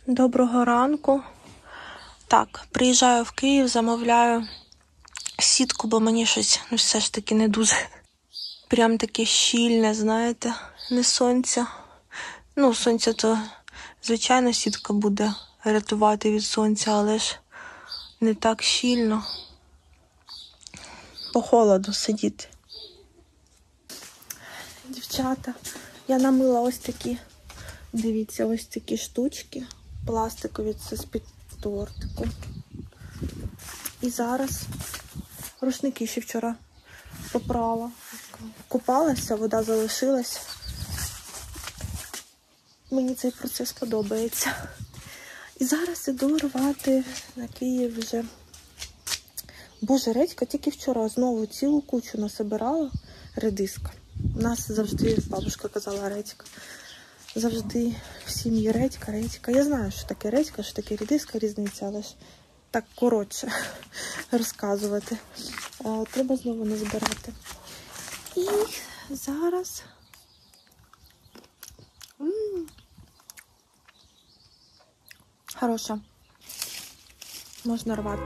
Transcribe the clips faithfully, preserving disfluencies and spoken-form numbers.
Доброго ранку. Так, приїжджаю в Київ, замовляю сітку, бо мені щось, ну, все ж таки не дуже. Прям таке щільне, знаєте, не сонця. Ну, сонця то, звичайно, сітка буде рятувати від сонця, але ж не так щільно. По холоду сидіти. Дівчата, я намила ось такі, дивіться, ось такі штучки. Пластикові, це з-під тортику. І зараз рушники ще вчора попрала. Купалася, вода залишилась. Мені цей процес подобається. І зараз іду рвати на Київ вже. Боже, редька тільки вчора знову цілу кучу насобирала. Редиска. У нас завжди, бабушка казала, редька. Завжди в сім'ї редька, редька. Я знаю, що таке редька, що таке редиска, різниця, але ж так коротше розказувати. А, треба знову назбирати. І зараз... М-м. Хороша. Можна рвати.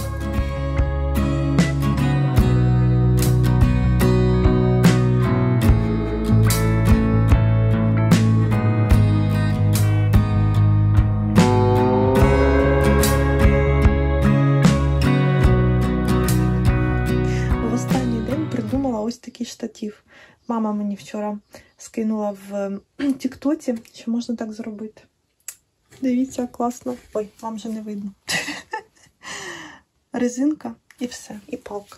Ось такий штатив. Мама мені вчора скинула в тіктоці, що можна так зробити. Дивіться, класно. Ой, вам же не видно. Резинка і все, і палка.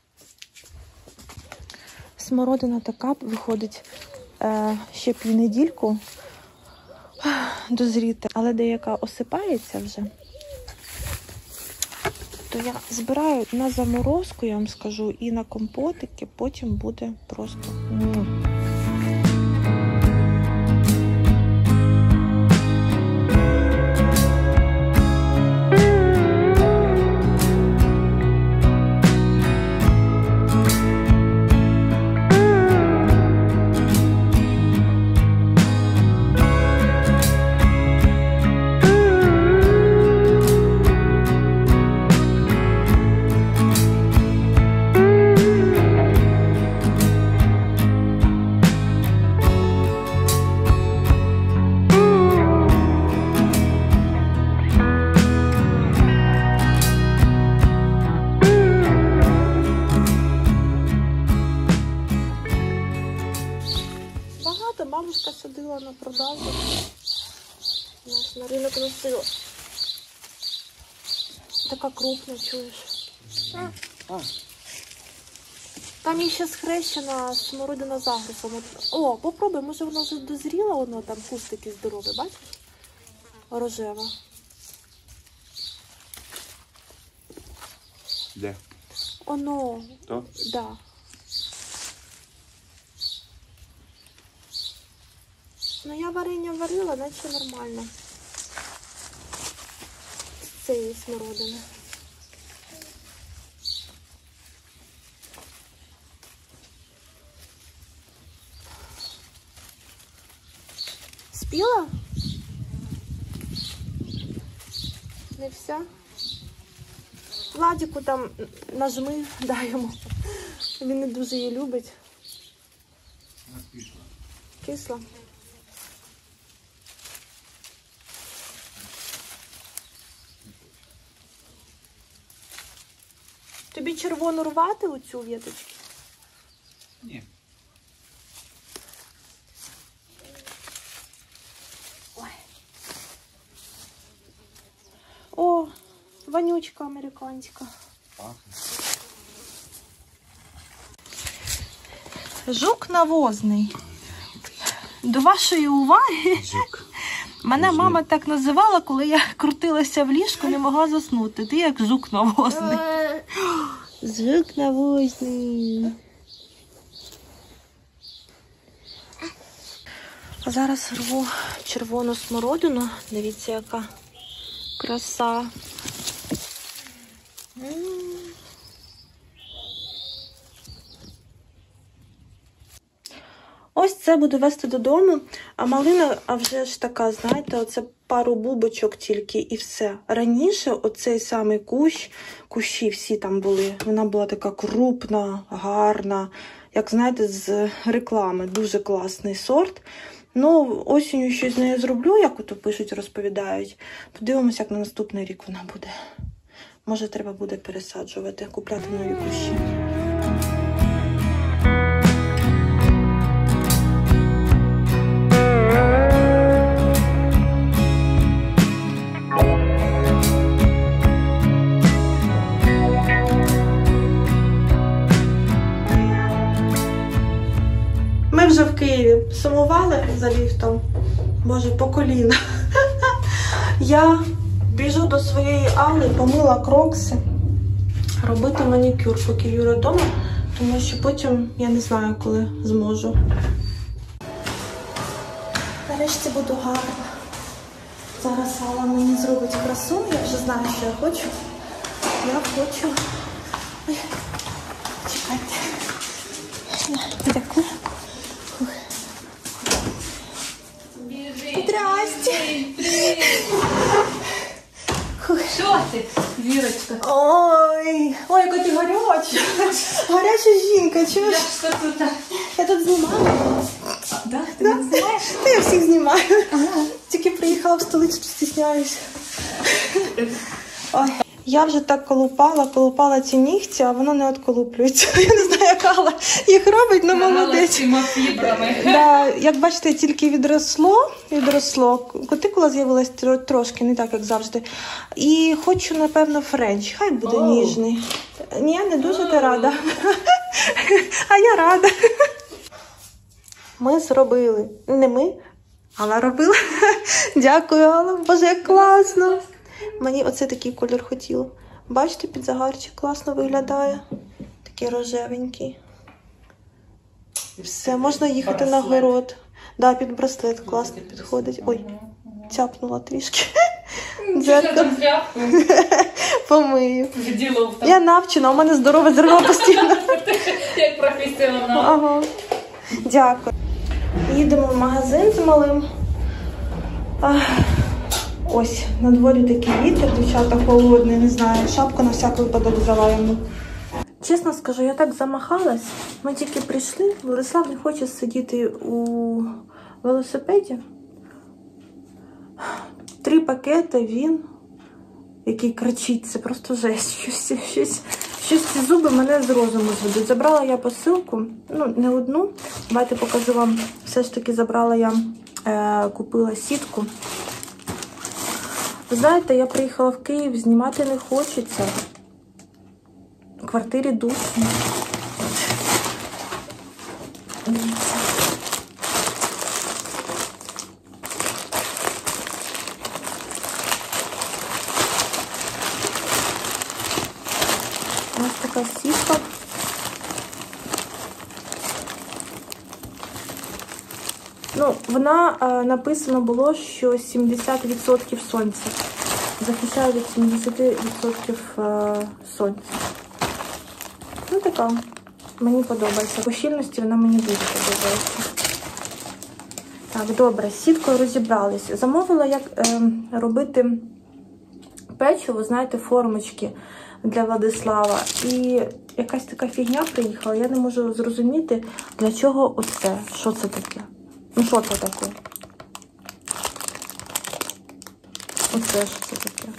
Смородина така виходить е, ще півнедільку дозріти, але деяка осипається вже. То я збираю на заморозку, я вам скажу, і на компотики, потім буде просто... М-м. Бабушка садила на продажу. Нас на ринок носила. Така крупна, чуєш? А. А. Там є ще схрещена смородина з агрусом. О, попробуй, може воно вже дозріло, воно там кустики здорові, бачиш? Рожева. Де? Оно. То? Да. Ну, я варення варила, наче нормально. З цієї смородини. Спіла? Не вся? Владіку там нажми, дай йому. Він не дуже її любить. Кисла. Кисла? Тобі червону рвати оцю віточку? Ні. Ой. О, вонючка американська. Пахне. Жук навозний. До вашої уваги. Жук. Мене мама так називала, коли я крутилася в ліжку, не могла заснути. Ти як жук навозний. Жук навозний. А зараз рву червону смородину. Дивіться, яка краса. Ось це буду вести додому. А малина, а вже ж така, знаєте, оце пару бубочок тільки і все. Раніше оцей самий кущ, кущі всі там були, вона була така крупна, гарна, як, знаєте, з реклами. Дуже класний сорт. Ну, осінню щось з нею зроблю, як ото пишуть, розповідають. Подивимося, як на наступний рік вона буде. Може, треба буде пересаджувати, купляти нові кущі. Ми вже в Києві сумували за ліфтом. Боже, по коліна. Я біжу до своєї Алли, помила крокси, робити манікюр, поки Юра вдома, тому що потім я не знаю, коли зможу. Нарешті буду гарна. Зараз Алла мені зробить красу, я вже знаю, що я хочу. Я хочу... Ой, чекайте. Дякую. Здрасте. Що ти, Вірочка? Ой, ой, яка ти гаряча. Гаряча жінка, чуєш? Я що тут? Я тут знімаю. Да? Ти не знаєш? Та я всіх знімаю. Ага. Тільки приїхала в столицю, стісняюсь. Ой. Я вже так колупала, колупала ці нігті, а воно не отколуплюється. Я не знаю, як Алла їх робить, але молодець. Фібрами. Да, як бачите, тільки відросло, відросло. Кутикула з'явилась трошки, не так, як завжди. І хочу, напевно, френч. Хай буде oh. ніжний. Ні, не дуже oh. ти рада. А я рада. Ми зробили. Не ми, Алла робила. Дякую, Алла. Боже, як класно. Мені оце такий колір хотіла. Бачите, під загарчик класно виглядає. Такий рожевенький. Все, можна їхати на город. Да, під браслет класно підходить. Ой, цяпнула трішки. Дзеркало. Помию. Я навчена, у мене здорове зерно постійно. Як професіонал. Ага. Дякую. Їдемо в магазин з малим. Ось, на дворі такий вітер, дівчата, холодний, не знаю. Шапку на всяк випадок взяла йому. Чесно скажу, я так замахалась. Ми тільки прийшли, Владислав не хоче сидіти у велосипеді. Три пакети, він, який кричить, це просто жесть. Щось, щось, щось ці зуби мене з розуму зведуть. Забрала я посилку, ну, не одну. Давайте покажу вам. Все ж таки забрала я, е, купила сітку. Ви знаєте, я приїхала в Київ, знімати не хочеться. В квартирі душно. Ось така сітка. Ну, вона е, написано було, що сімдесят відсотків сонця. Захищає від сімдесят відсотків е, сонця. Ну, така. Мені подобається. По щільності вона мені дуже подобається. Так, добре, з сіткою розібралися. Замовила, як е, робити печиво, знаєте, формочки для Владислава. І якась така фігня приїхала. Я не можу зрозуміти, для чого оце. Що це таке? Ну, що це таке? Оце що це таке?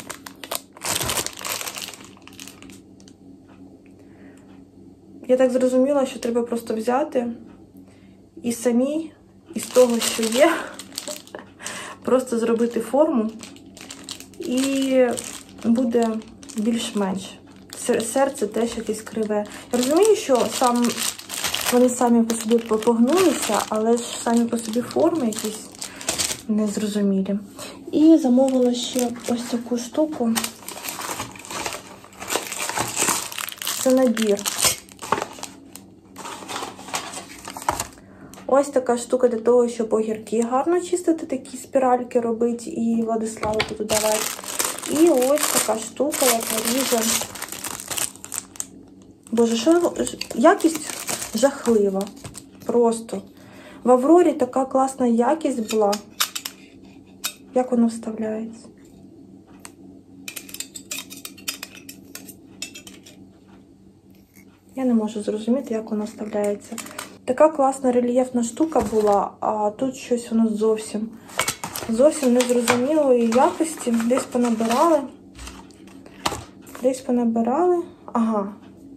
Я так зрозуміла, що треба просто взяти і самі, із того, що є, просто зробити форму, і буде більш-менш. Серце теж якесь криве. Я розумію, що сам... Вони самі по собі погнулися, але ж самі по собі форми якісь незрозумілі. І замовила ще ось таку штуку. Це набір. Ось така штука для того, щоб огірки гарно чистити, такі спіральки робити і Владиславу буду давати. І ось така штука, яка ріже. Боже, що якість жахлива. Просто. В Аврорі така класна якість була. Як воно вставляється? Я не можу зрозуміти, як воно вставляється. Така класна рельєфна штука була, а тут щось воно зовсім, зовсім незрозумілої якості. Десь понабирали. Десь понабирали. Ага.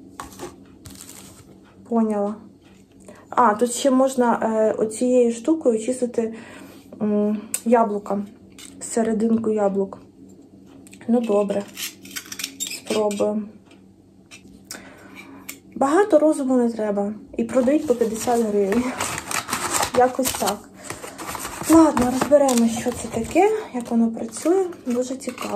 Поняла. А, тут ще можна е, оцією штукою чистити е, яблука. Серединку яблук. Ну, добре. Спробуємо. Багато розуму не треба. І продають по п'ятдесят гривень. Якось так. Ладно, розберемо, що це таке, як воно працює. Дуже цікаво.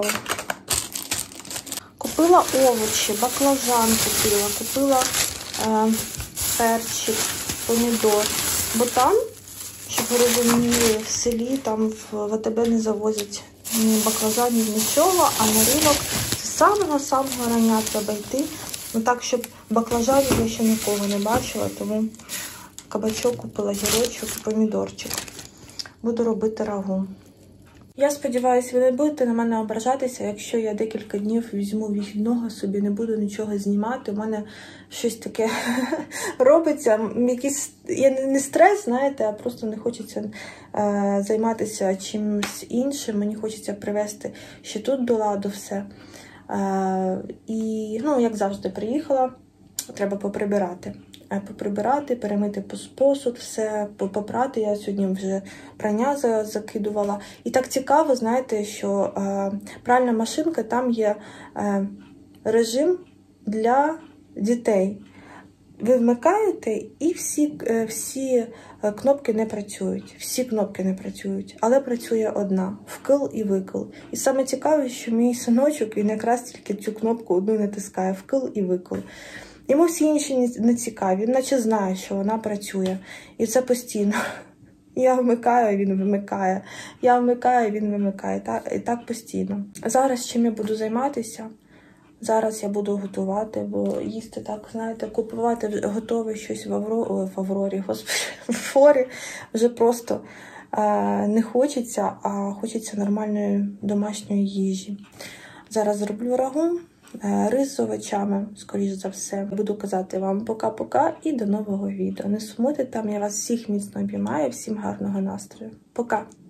Купила овочі, баклажан купила, купила е, перчик, помідор. Бо там, щоб ви розуміли, в селі, там в АТБ не завозять ні баклажанів, нічого, а на ринок з самого-самого рання треба йти. Ну так, щоб баклажанів я ще нікого не бачила, тому кабачок купила, гірочок і помідорчик. Буду робити рагу. Я сподіваюся, ви не будете на мене ображатися, якщо я декілька днів візьму вихідного собі, не буду нічого знімати. У мене щось таке робиться, якийсь, я не стрес, знаєте, а просто не хочеться е, займатися чимось іншим. Мені хочеться привести ще тут до ладу все. Е, і, ну, як завжди, приїхала, треба поприбирати. Поприбирати, перемити посуд, все попрати. Я сьогодні вже прання закидувала. І так цікаво, знаєте, що е, пральна машинка, там є е, режим для дітей. Ви вмикаєте, і всі, е, всі кнопки не працюють. Всі кнопки не працюють, але працює одна. Вкл і викл. І саме цікаве, що мій синочок, він якраз тільки цю кнопку одну натискає. Вкл і викл. Йому всі інші не цікаві, він наче знає, що вона працює. І це постійно. Я вмикаю, він вимикає. Я вмикаю, він вимикає. І так постійно. Зараз чим я буду займатися? Зараз я буду готувати, бо їсти так, знаєте, купувати готове щось в, Авро... в Аврорі, господи, в Форі вже просто е не хочеться, а хочеться нормальної домашньої їжі. Зараз зроблю рагу. Рис з овочами, скоріш за все. Буду казати вам пока-пока і до нового відео. Не сумуйте там, я вас всіх міцно обіймаю, всім гарного настрою. Пока!